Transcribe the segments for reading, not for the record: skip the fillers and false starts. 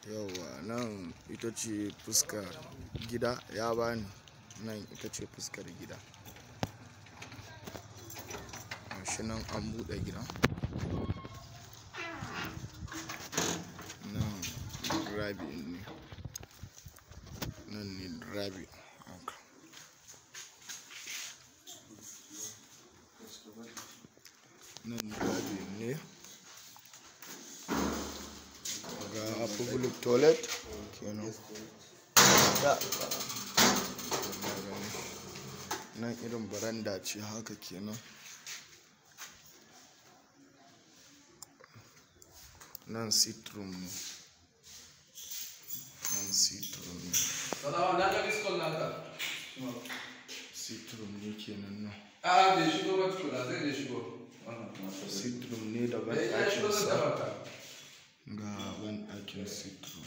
Yauwa nan ita ce fuskar gida, ya bani nan ita ce fuskar gida. Gashi nan an buɗe gidan. Nan rabi ne, nan ne rabi haka. Nan rabi ne ga public toilet kenan. Nan irin baranda ce haka kenan. Nan sit room ne. Nan sit room ne. Sit room ne kenan nan. Sit room ne da ban ɗakin sa. Ga ban ɗakin sit room.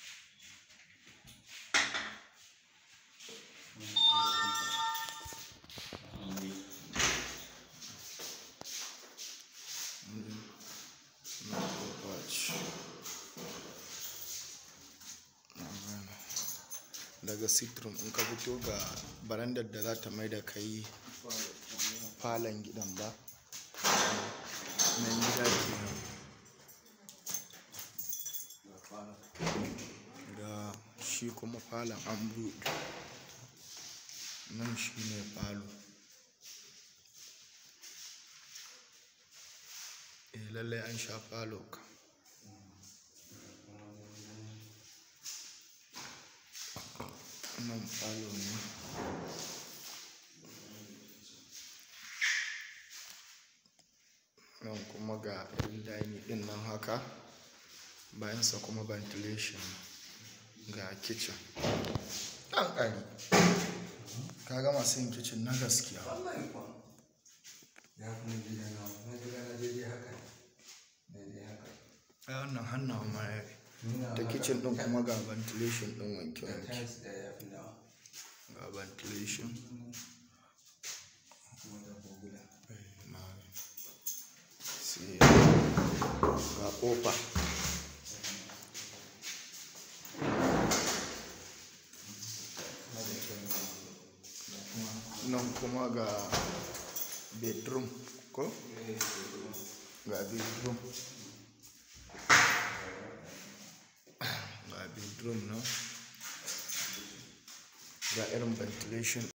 Daga sit room in ka fito ga barandar da za ta mai da kai falon gidan ba. Nan gida kenan. Ga shi kuma falon an buɗe. Nan shi ne falo. Lallai an sha falo ka. Nan falo ne. Nan kuma ga dining din nan haka. Bayansa kuma ventilation ga kitchen. Ɗan ƙari. Ka ga masu yin kitchen na gaskiya. Wannan hannawa ma ya fi. Ta kitchen ɗin kuma ga ventilation ɗin wanke-wanke. Ga ventilation. Sai ga ƙofa. Nan kuma ga bedroom ko? Ga bedroom. Ga bedroom nan. Ga irin ventilation.